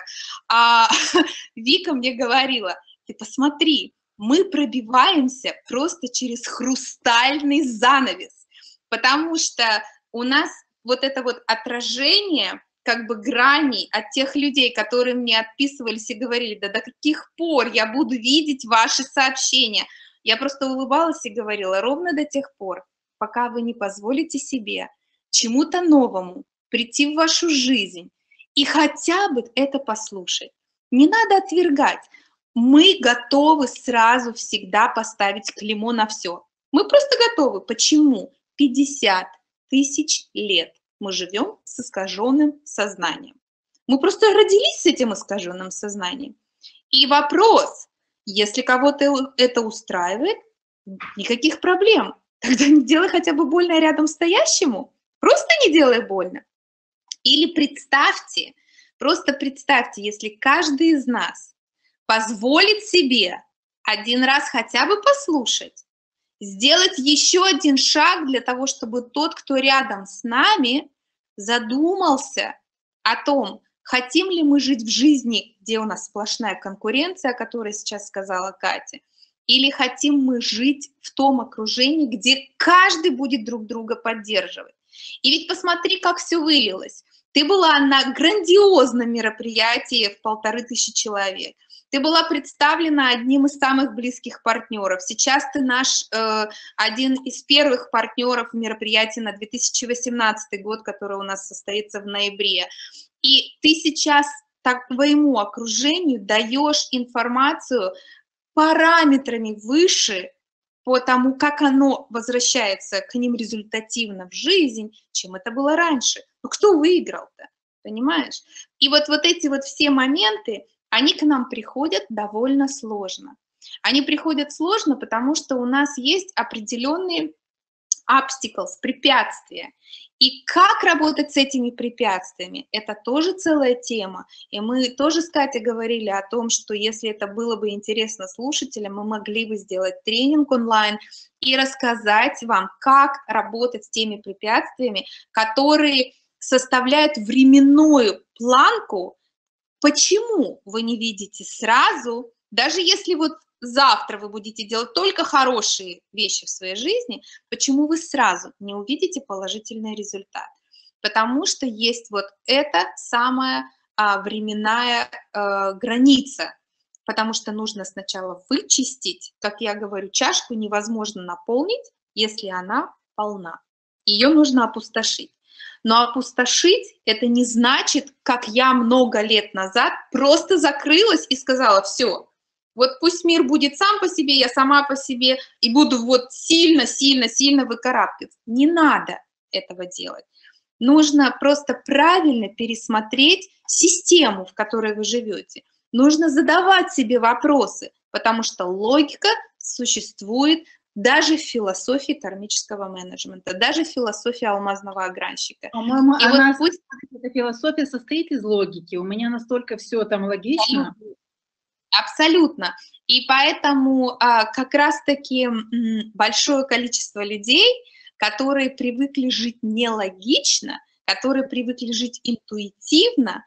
B: А Вика мне говорила: ты посмотри, мы пробиваемся просто через хрустальный занавес, потому что у нас вот это вот отражение как бы граней от тех людей, которые мне отписывались и говорили: да до каких пор я буду видеть ваши сообщения? Я просто улыбалась и говорила: ровно до тех пор, пока вы не позволите себе чему-то новому прийти в вашу жизнь и хотя бы это послушать. Не надо отвергать. Мы готовы сразу всегда поставить клеймо на все. Мы просто готовы. Почему? пятьдесят тысяч лет мы живем с искаженным сознанием. Мы просто родились с этим искаженным сознанием. И вопрос, если кого-то это устраивает, никаких проблем. Тогда не делай хотя бы больно рядом стоящему. Просто не делай больно. Или представьте, просто представьте, если каждый из нас позволит себе один раз хотя бы послушать, сделать еще один шаг для того, чтобы тот, кто рядом с нами, задумался о том, хотим ли мы жить в жизни, где у нас сплошная конкуренция, о которой сейчас сказала Катя, или хотим мы жить в том окружении, где каждый будет друг друга поддерживать. И ведь посмотри, как все вылилось. Ты была на грандиозном мероприятии в полторы тысячи человек. Ты была представлена одним из самых близких партнеров. Сейчас ты наш э, один из первых партнеров в мероприятии на две тысячи восемнадцатый год, которое у нас состоится в ноябре. И ты сейчас так твоему окружению даешь информацию параметрами выше по тому, как оно возвращается к ним результативно в жизнь, чем это было раньше. Ну кто выиграл-то, понимаешь? И вот, вот эти вот все моменты, они к нам приходят довольно сложно. Они приходят сложно, потому что у нас есть определенные obstacles, препятствия. И как работать с этими препятствиями, это тоже целая тема. И мы тоже с Катей говорили о том, что если это было бы интересно слушателям, мы могли бы сделать тренинг онлайн и рассказать вам, как работать с теми препятствиями, которые составляют временную планку. Почему вы не видите сразу, даже если вот завтра вы будете делать только хорошие вещи в своей жизни, почему вы сразу не увидите положительный результат? Потому что есть вот эта самая а, временная а, граница, потому что нужно сначала вычистить, как я говорю, чашку невозможно наполнить, если она полна. Ее нужно опустошить. Но опустошить – это не значит, как я много лет назад просто закрылась и сказала: все, вот пусть мир будет сам по себе, я сама по себе, и буду вот сильно-сильно-сильно выкарабкиваться. Не надо этого делать. Нужно просто правильно пересмотреть систему, в которой вы живете. Нужно задавать себе вопросы, потому что логика существует даже в философии кармического менеджмента, даже в философии алмазного огранщика.
A: По-моему,
B: и
A: она,
B: вот пусть...
A: эта философия состоит из логики. У меня настолько все там логично.
B: Абсолютно. И поэтому а, как раз-таки м, большое количество людей, которые привыкли жить нелогично, которые привыкли жить интуитивно,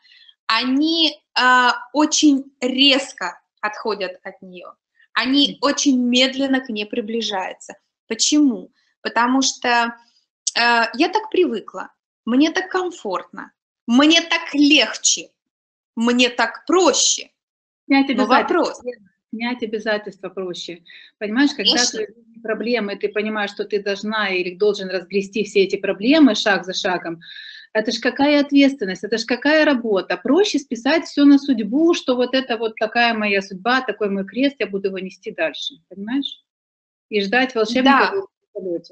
B: они а, очень резко отходят от нее. Они очень медленно к ней приближаются. Почему? Потому что э, я так привыкла, мне так комфортно, мне так легче, мне так проще.
A: Снять
B: Но
A: обязательства,
B: вопрос,
A: снять обязательства проще. Понимаешь, когда
B: конечно,
A: ты проблемы, ты понимаешь, что ты должна или должен разгрести все эти проблемы шаг за шагом, это ж какая ответственность, это ж какая работа. Проще списать все на судьбу, что вот это вот такая моя судьба, такой мой крест, я буду его нести дальше, понимаешь? И ждать волшебника
B: да.
A: в полете.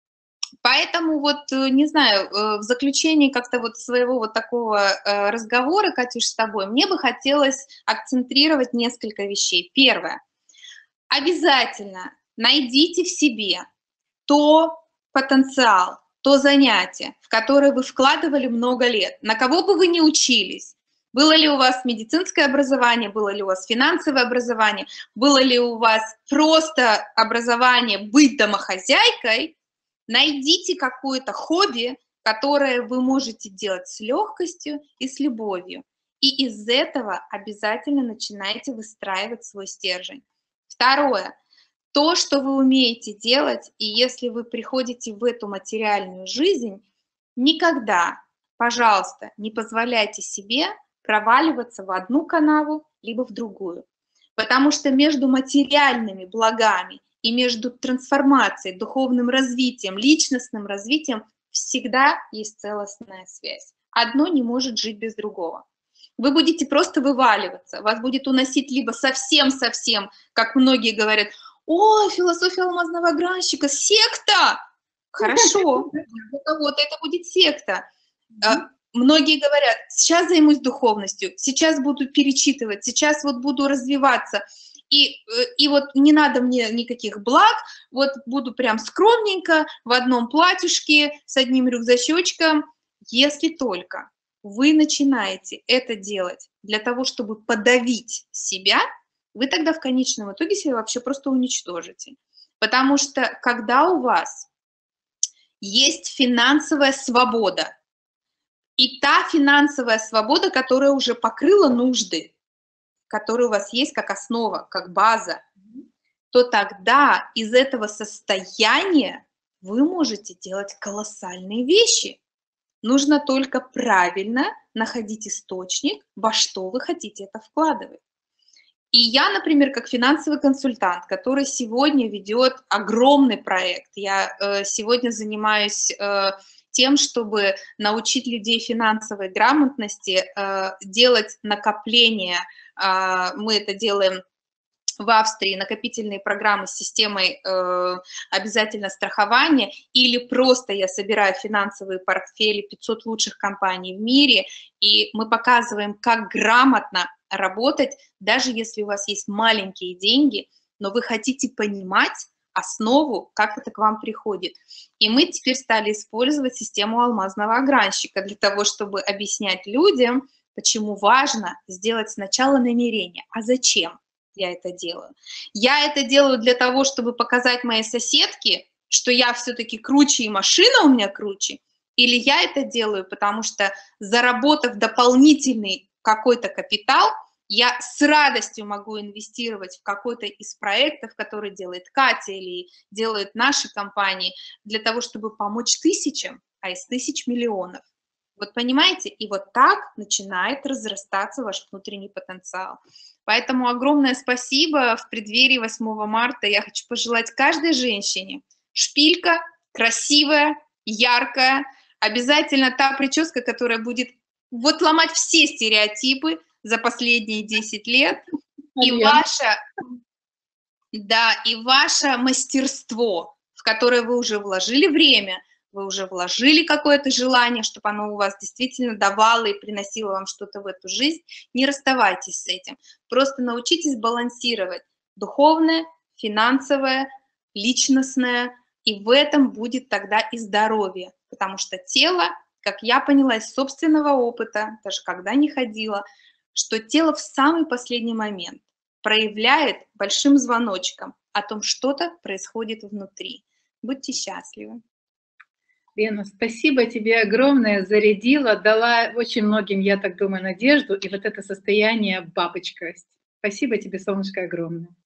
B: Поэтому вот, э, не знаю, э, в заключении как-то вот своего вот такого э, разговора, Катюш, с тобой, мне бы хотелось акцентрировать несколько вещей. Первое. Обязательно найдите в себе то потенциал, то занятие, в которое вы вкладывали много лет, на кого бы вы ни учились. Было ли у вас медицинское образование, было ли у вас финансовое образование, было ли у вас просто образование быть домохозяйкой, найдите какое-то хобби, которое вы можете делать с легкостью и с любовью. И из этого обязательно начинайте выстраивать свой стержень. Второе. То, что вы умеете делать, и если вы приходите в эту материальную жизнь, никогда, пожалуйста, не позволяйте себе проваливаться в одну канаву, либо в другую. Потому что между материальными благами и между трансформацией, духовным развитием, личностным развитием всегда есть целостная связь. Одно не может жить без другого. Вы будете просто вываливаться, вас будет уносить либо совсем-совсем, как многие говорят, о, философия алмазного гранщика, секта! Хорошо, для кого-то это будет секта. Многие говорят, сейчас займусь духовностью, сейчас буду перечитывать, сейчас вот буду развиваться, и, и вот не надо мне никаких благ, вот буду прям скромненько, в одном платьюшке, с одним рюкзачочком, если только вы начинаете это делать для того, чтобы подавить себя, вы тогда в конечном итоге себя вообще просто уничтожите. Потому что когда у вас есть финансовая свобода, и та финансовая свобода, которая уже покрыла нужды, которые у вас есть как основа, как база, то тогда из этого состояния вы можете делать колоссальные вещи. Нужно только правильно находить источник, во что вы хотите это вкладывать. И я, например, как финансовый консультант, который сегодня ведет огромный проект, я э, сегодня занимаюсь э, тем, чтобы научить людей финансовой грамотности, э, делать накопления. Э, мы это делаем в Австрии, накопительные программы с системой э, обязательно страхования, или просто я собираю финансовые портфели пятьсот лучших компаний в мире, и мы показываем, как грамотно работать, даже если у вас есть маленькие деньги, но вы хотите понимать основу, как это к вам приходит. И мы теперь стали использовать систему алмазного огранщика для того, чтобы объяснять людям, почему важно сделать сначала намерение. А зачем я это делаю? Я это делаю для того, чтобы показать моей соседке, что я все-таки круче и машина у меня круче, или я это делаю, потому что, заработав дополнительный какой-то капитал, я с радостью могу инвестировать в какой-то из проектов, который делает Катя или делают наши компании, для того, чтобы помочь тысячам, а из тысяч миллионов. Вот понимаете? И вот так начинает разрастаться ваш внутренний потенциал. Поэтому огромное спасибо. В преддверии восьмого марта я хочу пожелать каждой женщине шпилька, красивая, яркая, обязательно та прическа, которая будет вот ломать все стереотипы за последние десять лет, и ваше, да, и ваше мастерство, в которое вы уже вложили время, вы уже вложили какое-то желание, чтобы оно у вас действительно давало и приносило вам что-то в эту жизнь, не расставайтесь с этим. Просто научитесь балансировать духовное, финансовое, личностное, и в этом будет тогда и здоровье, потому что тело, как я поняла из собственного опыта, даже когда не ходила, что тело в самый последний момент проявляет большим звоночком о том, что-то происходит внутри. Будьте счастливы.
A: Лена, спасибо тебе огромное, зарядила, дала очень многим, я так думаю, надежду и вот это состояние бабочковости. Спасибо тебе, солнышко, огромное.